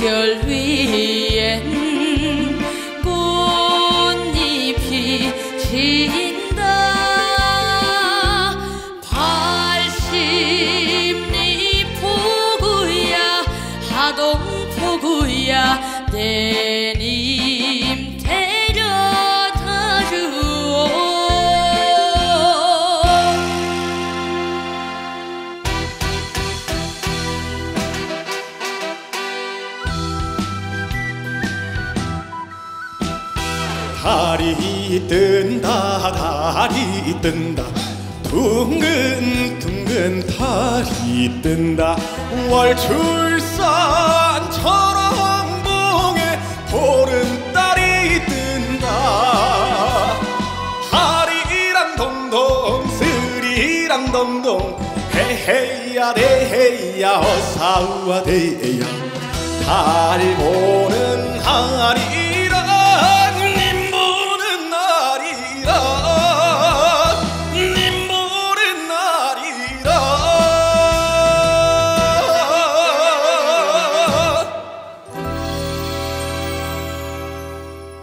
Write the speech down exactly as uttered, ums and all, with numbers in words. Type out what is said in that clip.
물결 위엔 꽃잎이 진다. 팔십리 포구야 하동포구야 때님 데려다 주오. 달이 뜬다 달이 뜬다 둥근둥근 달이 뜬다. 월출산 철왕봉에 보름달이 뜬다. 하리랑 동동 스리랑 동동 헤헤야 대헤야 어사우와 대야 달 보는 하리